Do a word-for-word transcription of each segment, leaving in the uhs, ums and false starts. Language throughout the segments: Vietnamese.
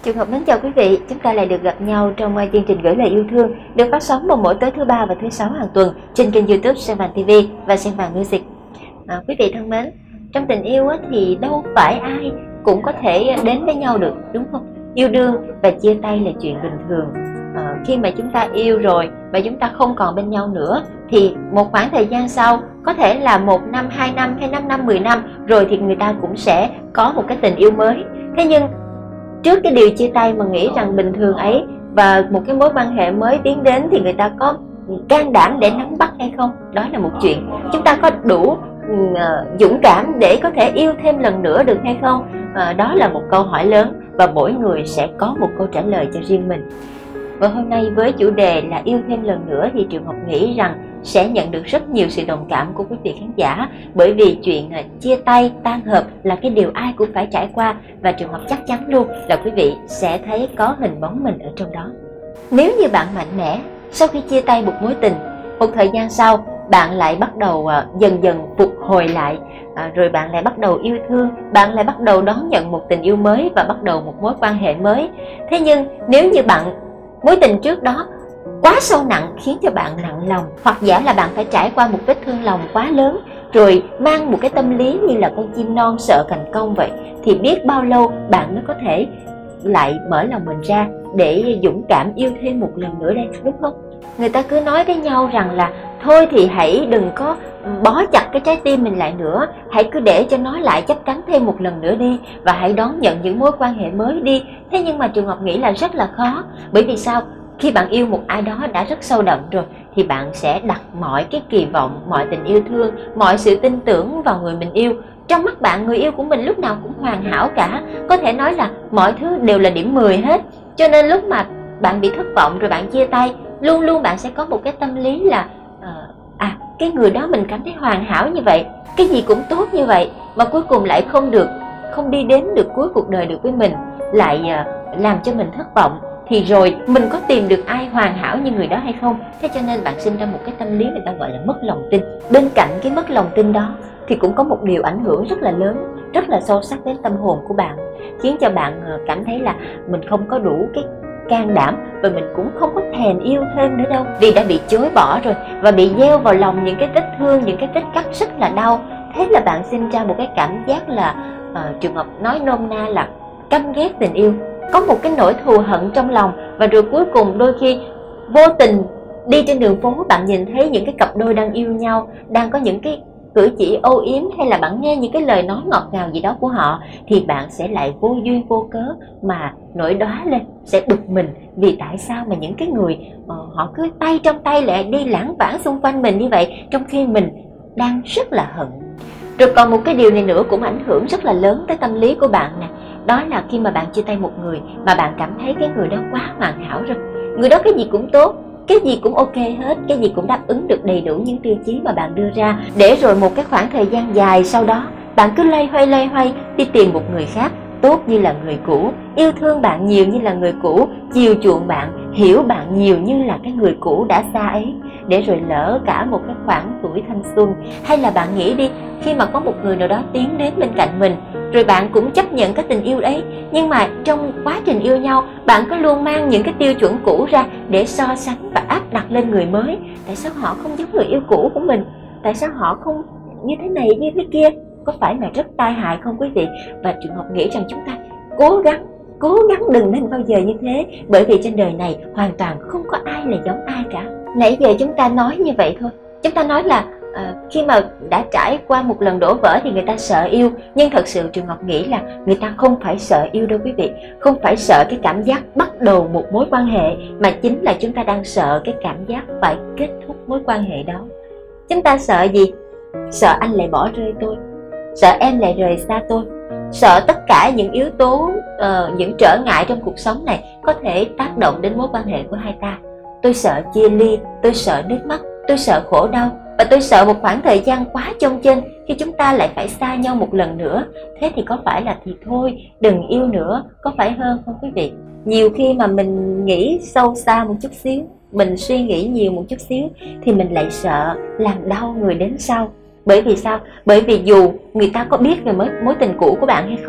Trường Hợp mến chào quý vị, chúng ta lại được gặp nhau trong uh, chương trình Gửi Lời Yêu Thương được phát sóng vào mỗi tối thứ ba và thứ sáu hàng tuần trên kênh YouTube Sen Vàng ti vi và Sen Vàng Music. À, quý vị thân mến, trong tình yêu á, thì đâu phải ai cũng có thể đến với nhau được, đúng không? Yêu đương và chia tay là chuyện bình thường. À, khi mà chúng ta yêu rồi và chúng ta không còn bên nhau nữa thì một khoảng thời gian sau, có thể là một năm, hai năm hay năm năm, mười năm rồi thì người ta cũng sẽ có một cái tình yêu mới. Thế nhưng trước cái điều chia tay mà nghĩ rằng bình thường ấy và một cái mối quan hệ mới tiến đến thì người ta có can đảm để nắm bắt hay không? Đó là một chuyện. Chúng ta có đủ uh, dũng cảm để có thể yêu thêm lần nữa được hay không? Uh, đó là một câu hỏi lớn và mỗi người sẽ có một câu trả lời cho riêng mình. Và hôm nay với chủ đề là yêu thêm lần nữa thì Trường Học nghĩ rằng sẽ nhận được rất nhiều sự đồng cảm của quý vị khán giả, bởi vì chuyện chia tay, tan hợp là cái điều ai cũng phải trải qua, và Trường Học chắc chắn luôn là quý vị sẽ thấy có hình bóng mình ở trong đó. Nếu như bạn mạnh mẽ, sau khi chia tay một mối tình, một thời gian sau bạn lại bắt đầu dần dần phục hồi lại, à, rồi bạn lại bắt đầu yêu thương, bạn lại bắt đầu đón nhận một tình yêu mới và bắt đầu một mối quan hệ mới. Thế nhưng nếu như bạn mối tình trước đó quá sâu nặng khiến cho bạn nặng lòng, hoặc giả là bạn phải trải qua một vết thương lòng quá lớn, rồi mang một cái tâm lý như là con chim non sợ cành cong vậy, thì biết bao lâu bạn mới có thể lại mở lòng mình ra để dũng cảm yêu thêm một lần nữa đây, đúng không? Người ta cứ nói với nhau rằng là thôi thì hãy đừng có bó chặt cái trái tim mình lại nữa, hãy cứ để cho nó lại chắp cánh thêm một lần nữa đi, và hãy đón nhận những mối quan hệ mới đi. Thế nhưng mà Trường Học nghĩ là rất là khó. Bởi vì sao? Khi bạn yêu một ai đó đã rất sâu đậm rồi thì bạn sẽ đặt mọi cái kỳ vọng, mọi tình yêu thương, mọi sự tin tưởng vào người mình yêu. Trong mắt bạn, người yêu của mình lúc nào cũng hoàn hảo cả, có thể nói là mọi thứ đều là điểm mười hết. Cho nên lúc mà bạn bị thất vọng rồi bạn chia tay, luôn luôn bạn sẽ có một cái tâm lý là uh, à, cái người đó mình cảm thấy hoàn hảo như vậy, cái gì cũng tốt như vậy, mà cuối cùng lại không được, không đi đến được cuối cuộc đời được với mình, lại uh, làm cho mình thất vọng. Thì rồi mình có tìm được ai hoàn hảo như người đó hay không? Thế cho nên bạn sinh ra một cái tâm lý người ta gọi là mất lòng tin. Bên cạnh cái mất lòng tin đó thì cũng có một điều ảnh hưởng rất là lớn, rất là sâu sắc đến tâm hồn của bạn, khiến cho bạn cảm thấy là mình không có đủ cái can đảm và mình cũng không có thèm yêu thêm nữa đâu, vì đã bị chối bỏ rồi và bị gieo vào lòng những cái vết thương, những cái vết cắt rất là đau. Thế là bạn sinh ra một cái cảm giác là uh, Trường Hợp nói nôm na là căm ghét tình yêu, có một cái nỗi thù hận trong lòng. Và rồi cuối cùng đôi khi vô tình đi trên đường phố, bạn nhìn thấy những cái cặp đôi đang yêu nhau, đang có những cái cử chỉ âu yếm, hay là bạn nghe những cái lời nói ngọt ngào gì đó của họ, thì bạn sẽ lại vô duyên vô cớ mà nổi đóa lên, sẽ bực mình vì tại sao mà những cái người uh, họ cứ tay trong tay lại đi lãng vãng xung quanh mình như vậy, trong khi mình đang rất là hận. Rồi còn một cái điều này nữa cũng ảnh hưởng rất là lớn tới tâm lý của bạn nè. Đó là khi mà bạn chia tay một người mà bạn cảm thấy cái người đó quá hoàn hảo rồi, người đó cái gì cũng tốt, cái gì cũng ok hết, cái gì cũng đáp ứng được đầy đủ những tiêu chí mà bạn đưa ra, để rồi một cái khoảng thời gian dài sau đó bạn cứ loay hoay loay hoay đi tìm một người khác tốt như là người cũ, yêu thương bạn nhiều như là người cũ, chiều chuộng bạn, hiểu bạn nhiều như là cái người cũ đã xa ấy, để rồi lỡ cả một cái khoảng tuổi thanh xuân. Hay là bạn nghĩ đi, khi mà có một người nào đó tiến đến bên cạnh mình, rồi bạn cũng chấp nhận cái tình yêu ấy, nhưng mà trong quá trình yêu nhau bạn cứ luôn mang những cái tiêu chuẩn cũ ra để so sánh và áp đặt lên người mới. Tại sao họ không giống người yêu cũ của mình? Tại sao họ không như thế này như thế kia? Có phải là rất tai hại không quý vị? Và Trường Học nghĩ rằng chúng ta cố gắng Cố gắng đừng nên bao giờ như thế, bởi vì trên đời này hoàn toàn không có ai là giống ai cả. Nãy giờ chúng ta nói như vậy thôi. Chúng ta nói là à, khi mà đã trải qua một lần đổ vỡ thì người ta sợ yêu. Nhưng thật sự Trường Học nghĩ là người ta không phải sợ yêu đâu quý vị. Không phải sợ cái cảm giác bắt đầu một mối quan hệ, mà chính là chúng ta đang sợ cái cảm giác phải kết thúc mối quan hệ đó. Chúng ta sợ gì? Sợ anh lại bỏ rơi tôi, sợ em lại rời xa tôi, sợ tất cả những yếu tố, uh, những trở ngại trong cuộc sống này có thể tác động đến mối quan hệ của hai ta. Tôi sợ chia ly, tôi sợ nước mắt, tôi sợ khổ đau, và tôi sợ một khoảng thời gian quá chông chênh khi chúng ta lại phải xa nhau một lần nữa. Thế thì có phải là thì thôi, đừng yêu nữa, có phải hơn không quý vị? Nhiều khi mà mình nghĩ sâu xa một chút xíu, mình suy nghĩ nhiều một chút xíu, thì mình lại sợ làm đau người đến sau. Bởi vì sao? Bởi vì dù người ta có biết về mối, mối tình cũ của bạn hay không,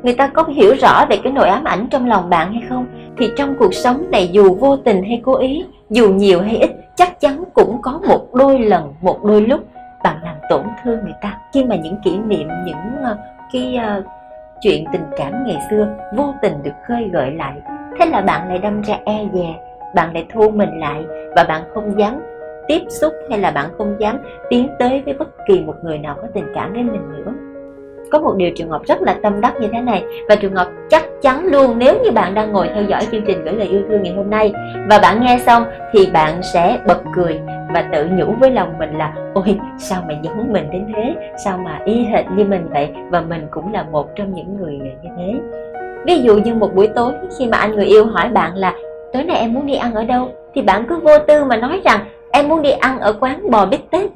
người ta có hiểu rõ về cái nỗi ám ảnh trong lòng bạn hay không? Thì trong cuộc sống này, dù vô tình hay cố ý, dù nhiều hay ít, chắc chắn cũng có một đôi lần, một đôi lúc bạn làm tổn thương người ta. Khi mà những kỷ niệm, những uh, cái uh, chuyện tình cảm ngày xưa vô tình được khơi gợi lại, thế là bạn lại đâm ra e dè, bạn lại thu mình lại và bạn không dám tiếp xúc, hay là bạn không dám tiến tới với bất kỳ một người nào có tình cảm với mình nữa. Có một điều Trường Ngọc rất là tâm đắc như thế này, và Trường Ngọc chắc chắn luôn, nếu như bạn đang ngồi theo dõi chương trình Gửi Lời Yêu Thương ngày hôm nay và bạn nghe xong thì bạn sẽ bật cười và tự nhủ với lòng mình là ôi sao mà giống mình đến thế, sao mà y hệt như mình vậy, và mình cũng là một trong những người như thế. Ví dụ như một buổi tối, khi mà anh người yêu hỏi bạn là tối nay em muốn đi ăn ở đâu, thì bạn cứ vô tư mà nói rằng em muốn đi ăn ở quán bò bít tết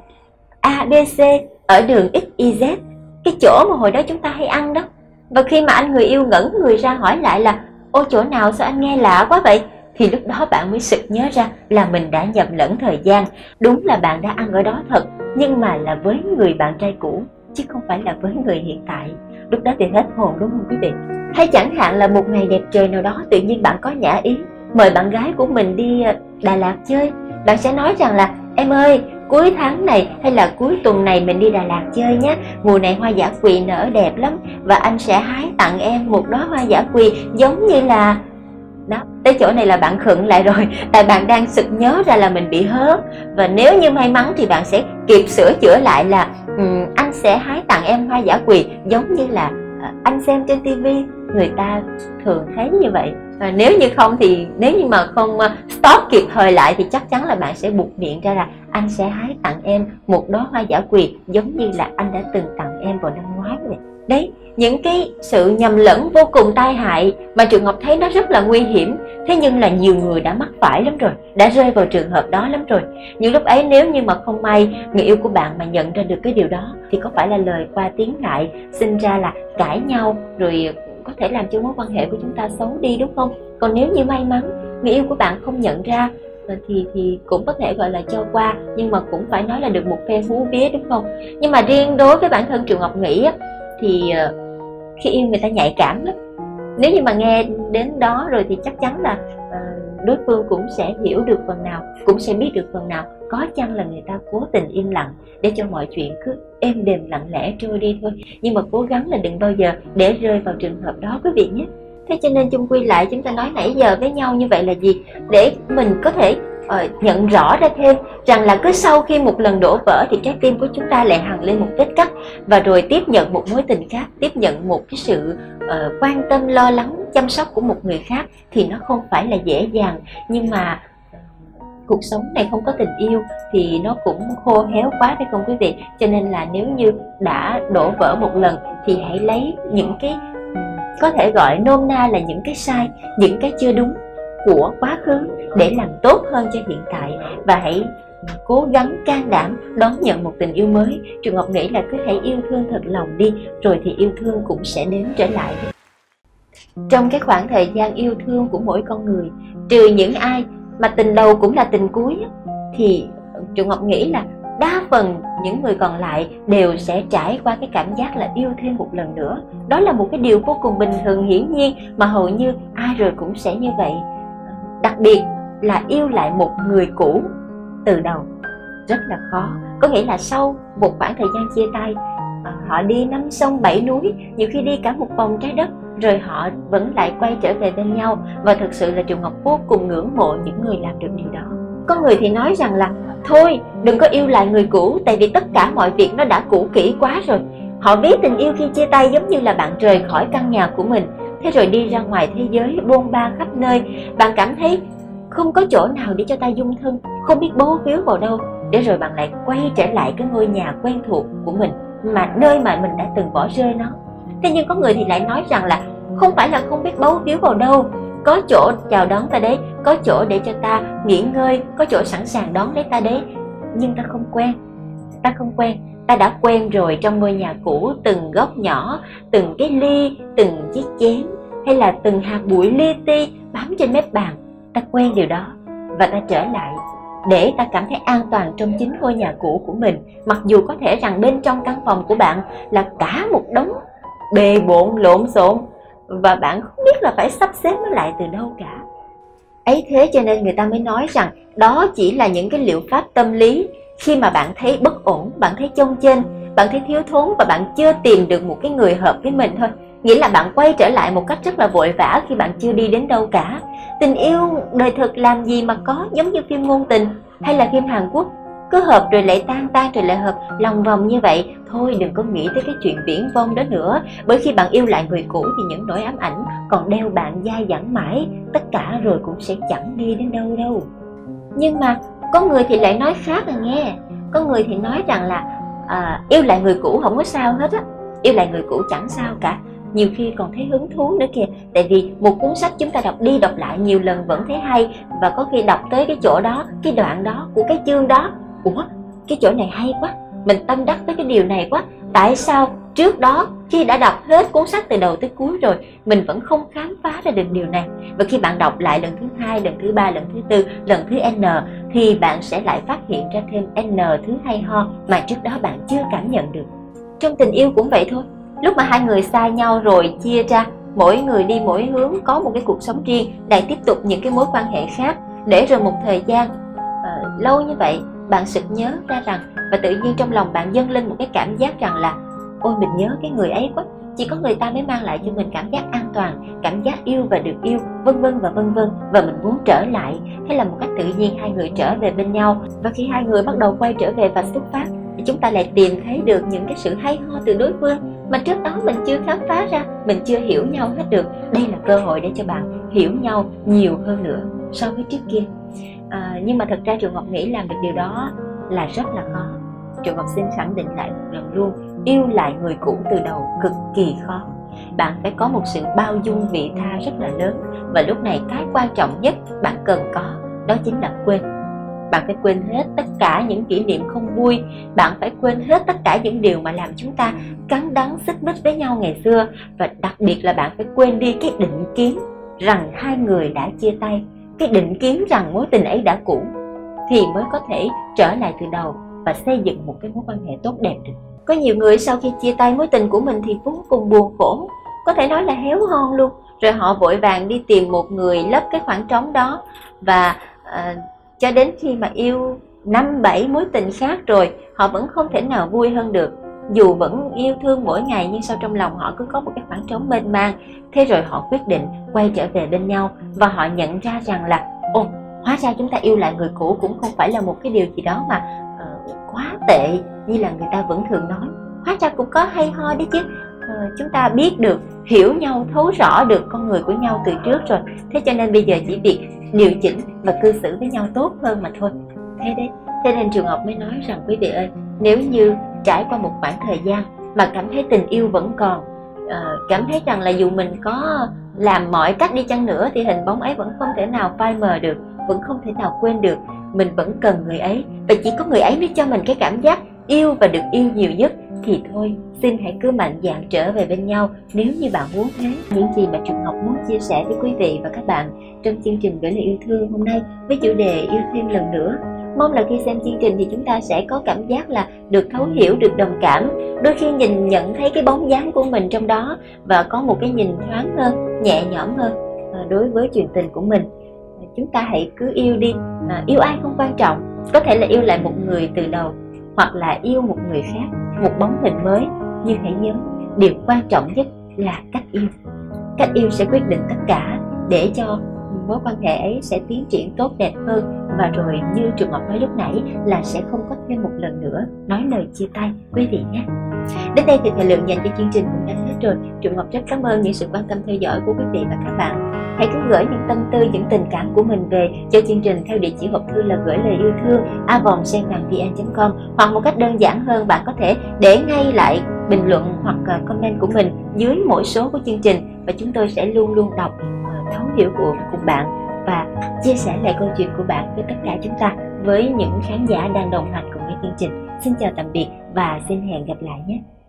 a bê xê ở đường ích y dét, cái chỗ mà hồi đó chúng ta hay ăn đó. Và khi mà anh người yêu ngẩn người ra hỏi lại là ô chỗ nào, sao anh nghe lạ quá vậy, thì lúc đó bạn mới sực nhớ ra là mình đã nhầm lẫn thời gian. Đúng là bạn đã ăn ở đó thật, nhưng mà là với người bạn trai cũ, chứ không phải là với người hiện tại. Lúc đó thì hết hồn, đúng không quý vị? Hay chẳng hạn là một ngày đẹp trời nào đó, tự nhiên bạn có nhã ý mời bạn gái của mình đi Đà Lạt chơi. Bạn sẽ nói rằng là em ơi, cuối tháng này hay là cuối tuần này mình đi Đà Lạt chơi nhé, mùa này hoa dã quỳ nở đẹp lắm, và anh sẽ hái tặng em một đóa hoa dã quỳ giống như là... Đó, tới chỗ này là bạn khựng lại rồi, tại bạn đang sực nhớ ra là mình bị hớ. Và nếu như may mắn thì bạn sẽ kịp sửa chữa lại là um, anh sẽ hái tặng em hoa dã quỳ giống như là uh, anh xem trên tivi, người ta thường thấy như vậy. Và nếu như không thì nếu như mà không uh, stop kịp thời lại thì chắc chắn là bạn sẽ buột miệng ra là anh sẽ hái tặng em một đóa hoa dã quỳ giống như là anh đã từng tặng em vào năm ngoái vậy. Đấy, những cái sự nhầm lẫn vô cùng tai hại mà Trường Ngọc thấy nó rất là nguy hiểm. Thế nhưng là nhiều người đã mắc phải lắm rồi, đã rơi vào trường hợp đó lắm rồi. Những lúc ấy nếu như mà không may người yêu của bạn mà nhận ra được cái điều đó, thì có phải là lời qua tiếng lại, sinh ra là cãi nhau, rồi có thể làm cho mối quan hệ của chúng ta xấu đi, đúng không? Còn nếu như may mắn người yêu của bạn không nhận ra thì thì cũng có thể gọi là cho qua, nhưng mà cũng phải nói là được một phe hú vía, đúng không? Nhưng mà riêng đối với bản thân Trường Ngọc nghĩ á, thì khi yêu người ta nhạy cảm lắm. Nếu như mà nghe đến đó rồi thì chắc chắn là uh, đối phương cũng sẽ hiểu được phần nào, cũng sẽ biết được phần nào. Có chăng là người ta cố tình im lặng để cho mọi chuyện cứ êm đềm lặng lẽ trôi đi thôi. Nhưng mà cố gắng là đừng bao giờ để rơi vào trường hợp đó quý vị nhé. Thế cho nên chung quy lại, chúng ta nói nãy giờ với nhau như vậy là gì? Để mình có thể uh, nhận rõ ra thêm rằng là cứ sau khi một lần đổ vỡ thì trái tim của chúng ta lại hằn lên một vết cắt, và rồi tiếp nhận một mối tình khác, tiếp nhận một cái sự uh, quan tâm, lo lắng, chăm sóc của một người khác, thì nó không phải là dễ dàng. Nhưng mà cuộc sống này không có tình yêu thì nó cũng khô héo quá, phải không quý vị? Cho nên là nếu như đã đổ vỡ một lần thì hãy lấy những cái có thể gọi nôm na là những cái sai, những cái chưa đúng của quá khứ để làm tốt hơn cho hiện tại, và hãy cố gắng can đảm đón nhận một tình yêu mới. Trường Ngọc nghĩ là cứ hãy yêu thương thật lòng đi, rồi thì yêu thương cũng sẽ đến trở lại. Trong cái khoảng thời gian yêu thương của mỗi con người, trừ những ai mà tình đầu cũng là tình cuối, thì Trường Ngọc nghĩ là đa phần những người còn lại đều sẽ trải qua cái cảm giác là yêu thêm một lần nữa. Đó là một cái điều vô cùng bình thường, hiển nhiên, mà hầu như ai rồi cũng sẽ như vậy. Đặc biệt là yêu lại một người cũ từ đầu rất là khó. Có nghĩa là sau một khoảng thời gian chia tay, họ đi năm sông bảy núi, nhiều khi đi cả một vòng trái đất, rồi họ vẫn lại quay trở về bên nhau. Và thực sự là Trường Ngọc vô cùng ngưỡng mộ những người làm được điều đó. Có người thì nói rằng là thôi đừng có yêu lại người cũ, tại vì tất cả mọi việc nó đã cũ kỹ quá rồi. Họ ví tình yêu khi chia tay giống như là bạn rời khỏi căn nhà của mình, thế rồi đi ra ngoài thế giới bôn ba khắp nơi. Bạn cảm thấy không có chỗ nào để cho ta dung thân, không biết bấu víu vào đâu, để rồi bạn lại quay trở lại cái ngôi nhà quen thuộc của mình, mà nơi mà mình đã từng bỏ rơi nó. Thế nhưng có người thì lại nói rằng là không phải là không biết bấu víu vào đâu, có chỗ chào đón ta đấy, có chỗ để cho ta nghỉ ngơi, có chỗ sẵn sàng đón lấy ta đấy, nhưng ta không quen. Ta không quen, ta đã quen rồi trong ngôi nhà cũ, từng góc nhỏ, từng cái ly, từng chiếc chén, hay là từng hạt bụi li ti bám trên mép bàn. Ta quen điều đó và ta trở lại để ta cảm thấy an toàn trong chính ngôi nhà cũ của mình. Mặc dù có thể rằng bên trong căn phòng của bạn là cả một đống bề bộn lộn xộn, và bạn không biết là phải sắp xếp nó lại từ đâu cả. Ấy thế cho nên người ta mới nói rằng đó chỉ là những cái liệu pháp tâm lý. Khi mà bạn thấy bất ổn, bạn thấy chông chênh, bạn thấy thiếu thốn và bạn chưa tìm được một cái người hợp với mình thôi. Nghĩa là bạn quay trở lại một cách rất là vội vã khi bạn chưa đi đến đâu cả. Tình yêu đời thực làm gì mà có, giống như phim ngôn tình hay là phim Hàn Quốc, cứ hợp rồi lại tan, tan rồi lại hợp, lòng vòng như vậy. Thôi đừng có nghĩ tới cái chuyện viển vông đó nữa. Bởi khi bạn yêu lại người cũ thì những nỗi ám ảnh còn đeo bạn dai dẳng mãi, tất cả rồi cũng sẽ chẳng đi đến đâu đâu. Nhưng mà có người thì lại nói khác à nghe. Có người thì nói rằng là à, yêu lại người cũ không có sao hết á, yêu lại người cũ chẳng sao cả, nhiều khi còn thấy hứng thú nữa kìa. Tại vì một cuốn sách chúng ta đọc đi đọc lại nhiều lần vẫn thấy hay, và có khi đọc tới cái chỗ đó, cái đoạn đó của cái chương đó, ủa cái chỗ này hay quá, mình tâm đắc tới cái điều này quá, tại sao trước đó khi đã đọc hết cuốn sách từ đầu tới cuối rồi mình vẫn không khám phá ra được điều này. Và khi bạn đọc lại lần thứ hai, lần thứ ba, lần thứ tư, lần thứ N thì bạn sẽ lại phát hiện ra thêm N thứ hay ho mà trước đó bạn chưa cảm nhận được. Trong tình yêu cũng vậy thôi. Lúc mà hai người xa nhau rồi chia ra, mỗi người đi mỗi hướng, có một cái cuộc sống riêng, lại tiếp tục những cái mối quan hệ khác, để rồi một thời gian uh, lâu như vậy bạn sực nhớ ra rằng, và tự nhiên trong lòng bạn dâng lên một cái cảm giác rằng là ôi mình nhớ cái người ấy quá, chỉ có người ta mới mang lại cho mình cảm giác an toàn, cảm giác yêu và được yêu, vân vân và vân vân, và mình muốn trở lại. Thế là một cách tự nhiên hai người trở về bên nhau, và khi hai người bắt đầu quay trở về và xuất phát thì chúng ta lại tìm thấy được những cái sự hay ho từ đối phương mà trước đó mình chưa khám phá ra, mình chưa hiểu nhau hết được. Đây là cơ hội để cho bạn hiểu nhau nhiều hơn nữa so với trước kia. À, nhưng mà thật ra Trường Ngọc nghĩ làm được điều đó là rất là khó. Trường Ngọc xin khẳng định lại một lần luôn, yêu lại người cũ từ đầu cực kỳ khó. Bạn phải có một sự bao dung vị tha rất là lớn, và lúc này cái quan trọng nhất bạn cần có đó chính là quên. Bạn phải quên hết tất cả những kỷ niệm không vui, bạn phải quên hết tất cả những điều mà làm chúng ta cắn đắng xích mích với nhau ngày xưa, và đặc biệt là bạn phải quên đi cái định kiến rằng hai người đã chia tay, cái định kiến rằng mối tình ấy đã cũ, thì mới có thể trở lại từ đầu và xây dựng một cái mối quan hệ tốt đẹp được. Có nhiều người sau khi chia tay mối tình của mình thì vô cùng buồn khổ, có thể nói là héo hon luôn, rồi họ vội vàng đi tìm một người lấp cái khoảng trống đó, và uh, cho đến khi mà yêu năm bảy mối tình khác rồi, họ vẫn không thể nào vui hơn được. Dù vẫn yêu thương mỗi ngày nhưng sau trong lòng họ cứ có một cái khoảng trống mênh mang. Thế rồi họ quyết định quay trở về bên nhau, và họ nhận ra rằng là ồ, hóa ra chúng ta yêu lại người cũ cũng không phải là một cái điều gì đó mà uh, quá tệ như là người ta vẫn thường nói. Hóa ra cũng có hay ho đấy chứ. Uh, chúng ta biết được, hiểu nhau, thấu rõ được con người của nhau từ trước rồi. Thế cho nên bây giờ chỉ việc điều chỉnh và cư xử với nhau tốt hơn mà thôi. Thế đấy, thế nên Trường Ngọc mới nói rằng quý vị ơi, nếu như trải qua một khoảng thời gian mà cảm thấy tình yêu vẫn còn, uh, cảm thấy rằng là dù mình có làm mọi cách đi chăng nữa thì hình bóng ấy vẫn không thể nào phai mờ được, vẫn không thể nào quên được, mình vẫn cần người ấy, và chỉ có người ấy mới cho mình cái cảm giác yêu và được yêu nhiều nhất, thì thôi, xin hãy cứ mạnh dạn trở về bên nhau nếu như bạn muốn thế. Những gì mà Trường Ngọc muốn chia sẻ với quý vị và các bạn trong chương trình Gửi Lời Yêu Thương hôm nay với chủ đề yêu thêm lần nữa. Mong là khi xem chương trình thì chúng ta sẽ có cảm giác là được thấu hiểu, được đồng cảm, đôi khi nhìn nhận thấy cái bóng dáng của mình trong đó, và có một cái nhìn thoáng hơn, nhẹ nhõm hơn đối với chuyện tình của mình. Chúng ta hãy cứ yêu đi, à, yêu ai không quan trọng, có thể là yêu lại một người từ đầu, hoặc là yêu một người khác, một bóng hình mới. Nhưng hãy nhớ, điều quan trọng nhất là cách yêu. Cách yêu sẽ quyết định tất cả, để cho mối quan hệ ấy sẽ tiến triển tốt đẹp hơn. Và rồi như Trường Ngọc nói lúc nãy là sẽ không có thêm một lần nữa nói lời chia tay quý vị nhé. Đến đây thì thời lượng dành cho chương trình cũng đã hết rồi. Trường Ngọc rất cảm ơn những sự quan tâm theo dõi của quý vị và các bạn. Hãy cứ gửi những tâm tư, những tình cảm của mình về cho chương trình theo địa chỉ hộp thư là gửi lời yêu thương a vòng sen vàng vn chấm com, hoặc một cách đơn giản hơn, bạn có thể để ngay lại bình luận hoặc comment của mình dưới mỗi số của chương trình, và chúng tôi sẽ luôn luôn đọc, thấu hiểu của cùng bạn và chia sẻ lại câu chuyện của bạn với tất cả chúng ta, với những khán giả đang đồng hành cùng với chương trình. Xin chào tạm biệt và xin hẹn gặp lại nhé.